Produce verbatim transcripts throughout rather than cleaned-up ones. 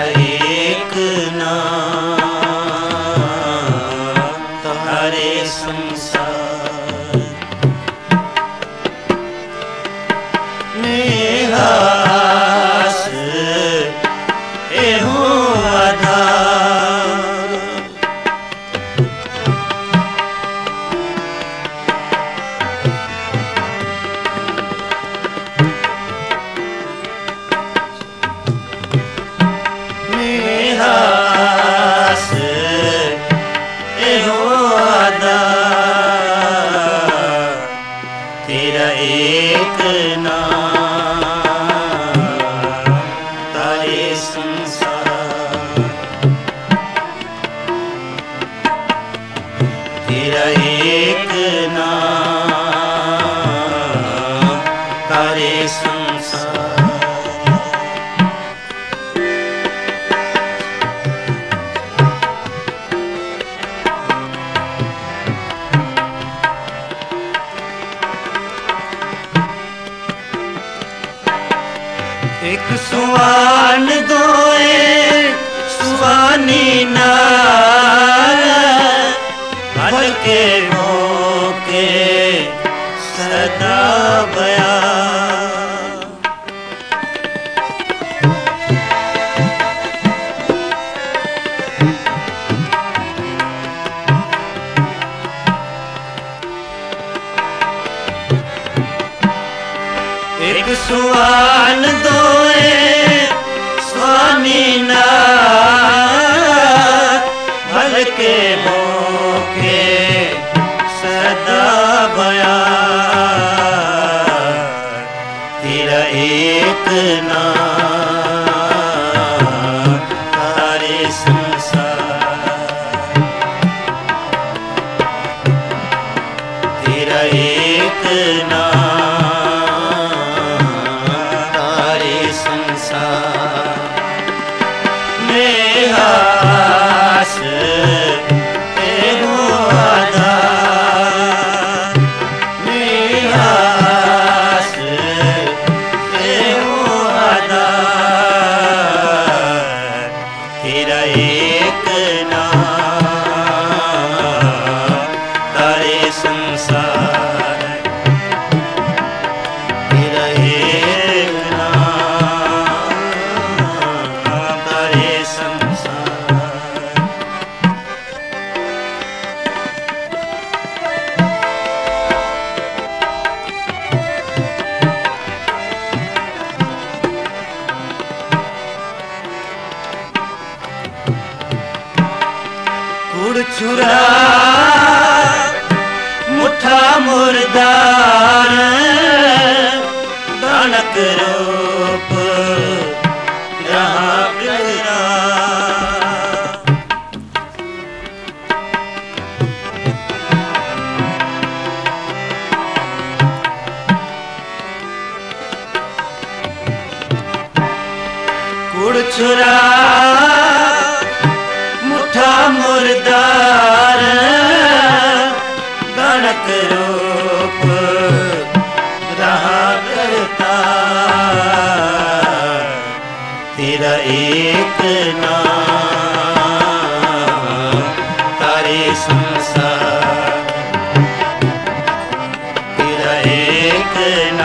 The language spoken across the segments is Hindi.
तेरा एक नाम तारे संसार में हास एहो आधार। में हास एहो आधार तेरा एक नाम तारे संसार। तेरा एक नाम तारे संसार। एक सुवान दोए सुवानी नार हल्के मौके सदा बया। एक सुवान दोए स्वामी नार भलके मौके सदा बया। तेरा एक नाम तारे संसार। तेरा एक नाम तारे संसार में हास एहो आधार। में हास एहो आधार तेरा एक नाम तारे संसार। तेरा एक नाम तारे संसार। कुड़ छुरा मुठा मुर्दार दानक रूप रहा बिखरा। कुड़ छुरा मुठा मुर्दार दानक रूप रहा करता। तेरा एक नाम तारे संसार। तेरा एक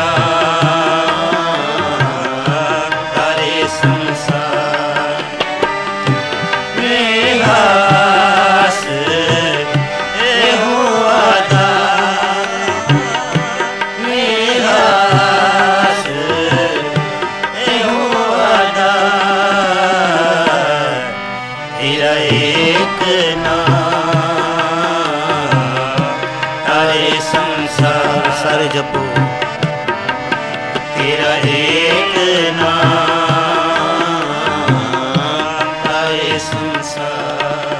नाम तारे संसार में हास एहो आधार। में हास एहो आधार तेरा एक नाम तारे संसार। सर जपो तेरा एक नाम तारे संसार।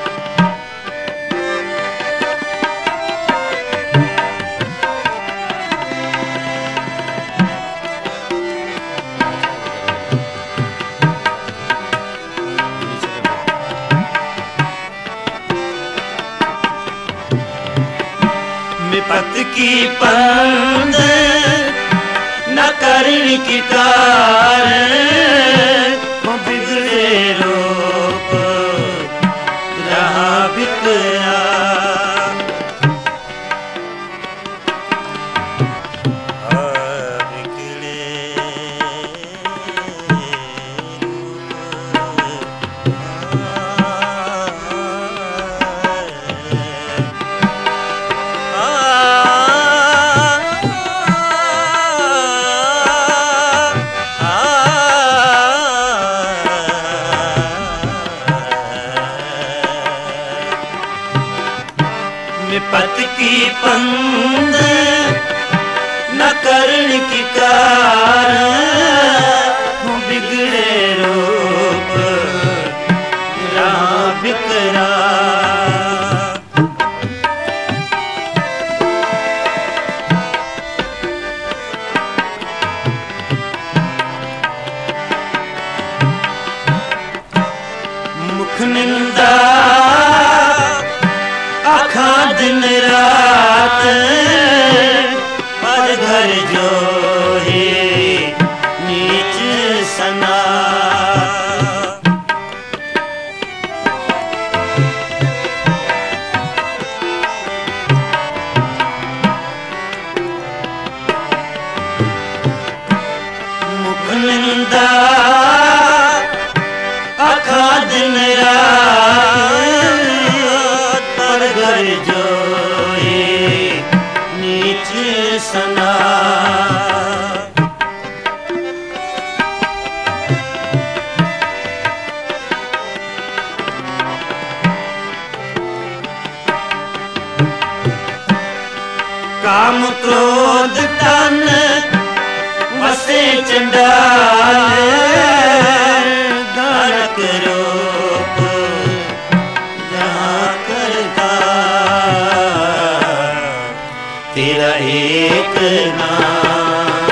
विपत की पंद न करने की कार बिगड़े पंद न करण की कारण बिगड़े रूप राह बिकरा। मुख निंदा आखा दिन रात पर घर जो है नीच सना। मुख निंदा आखा दिन रात पर घर जो है नीच सना। काम क्रोध तन वसे चंडाल दानक रूप जहाँ करता तेरा एक नाम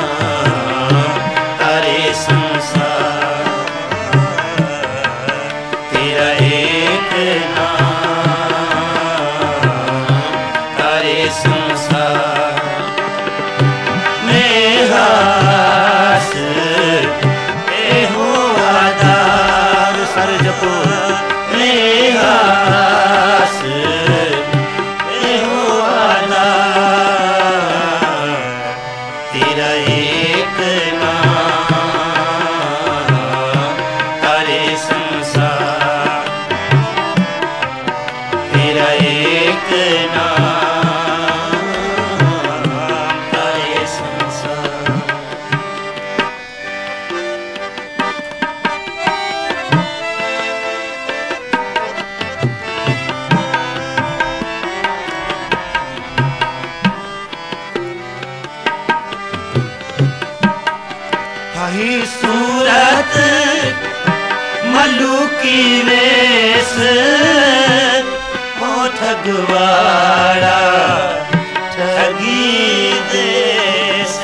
तारे संसार। तेरा एक नाम तारे संसार में हास ए हो आधार सरजपो में हास ए हो आधार। तेरा एक नाम तारे संसार। तेरा एक नाम तारे संसार। ही सूरत मलूकी वेश हो ठगवाड़ा ठगी देश।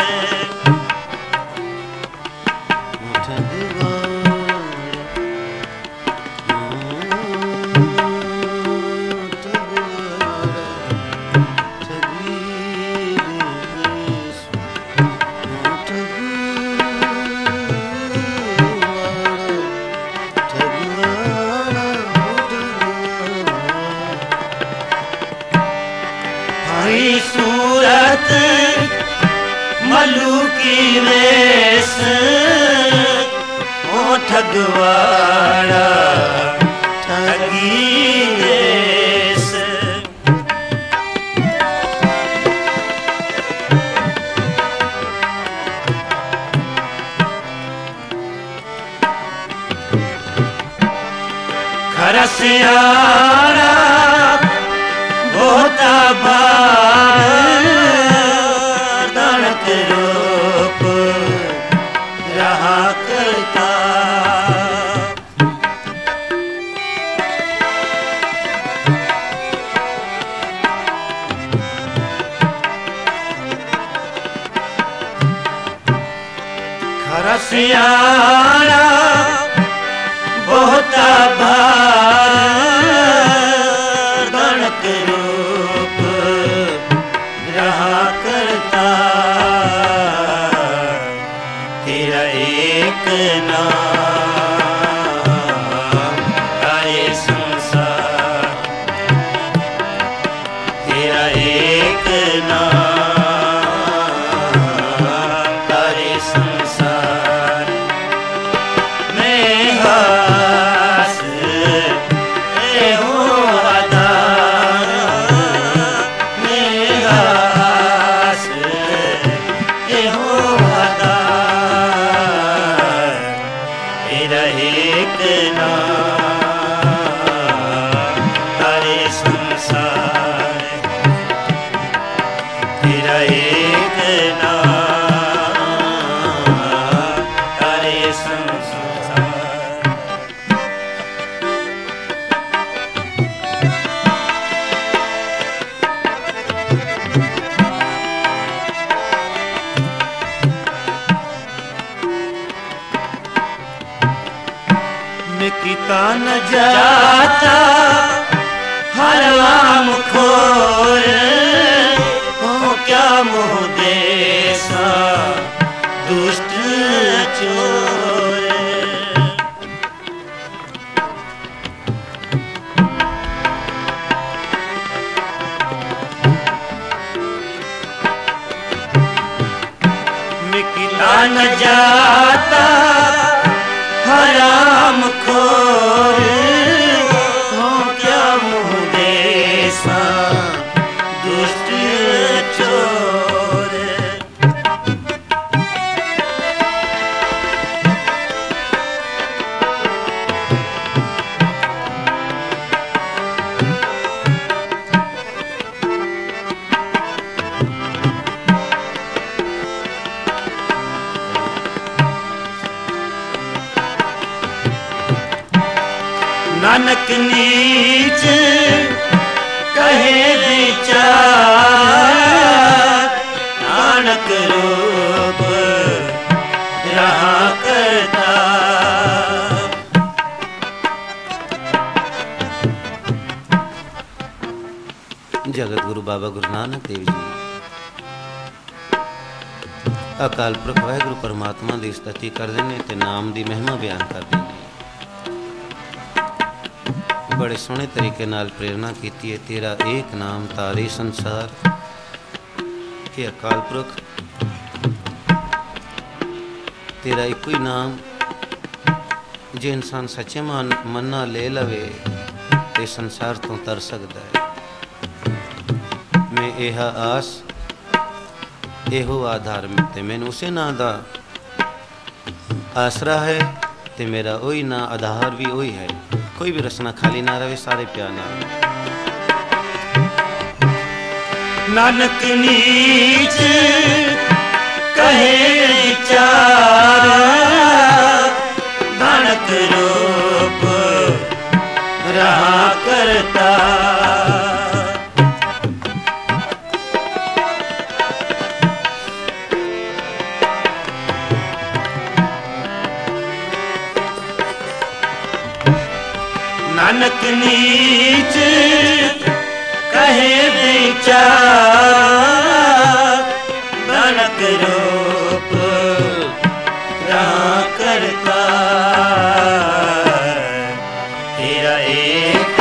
सूरत मलूकी वेश हो ठगवाड़ा ठगी देश। खरसियारा होता बार दानक रूप रहा करता। खरसियारा होता बार दानक रूप रहा करता। तेरा एक नाम तारे संसार। तेरा एक नाम तारे संसार में हास ए हो आधार। में हास ए हो आधार। तेरा एक नाम तारे संसार। मिटा न जाता हर आम खोर हो क्या मोह देसा दुष्ट चोर। मिटा न जाता हराम खोर हो क्या मुँह देसा दुष्ट चोर। नानक नीच कहे विचार नानक रूप रहा करता। जगत गुरु बाबा गुरु नानक देव जी अकाल पुरख वाहिगुरु परमात्मा की स्तुति कर देने ते नाम की महिमा बयान कर देने। बड़े सोहने तरीके नाल प्रेरणा की है। तेरा एक नाम तारे संसार। हे अकाल पुरख तेरा एक ही नाम जे इंसान सच्चे मन मन्ना ले लवे ते संसार तो तर सकता है। मैं यह आस एहो आधार ते मैंने उसे ना दा आसरा है ते मेरा वही ना आधार भी वही है। कोई भी रचना खाली ना रहे सारे प्यार ना। नानक नीच कहे विचार नानक रूप रहा करता। नानक नीच कहे विचार नानक रूप रहा करता। तेरा एक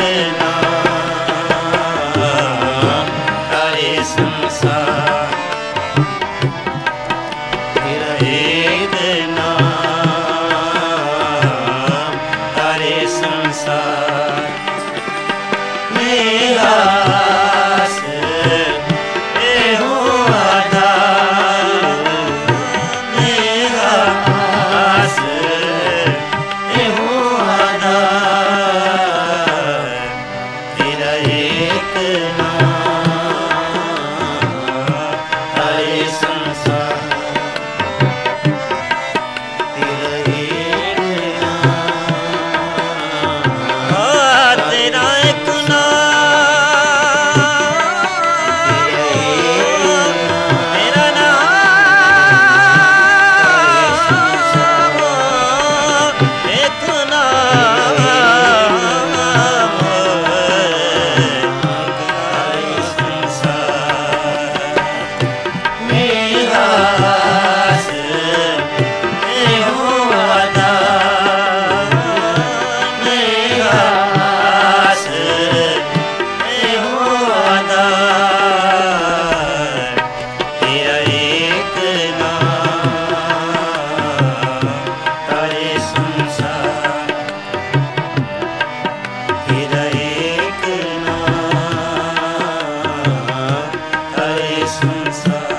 नाम तारे संसार। तेरा एक नाम तारे संसार। संसार।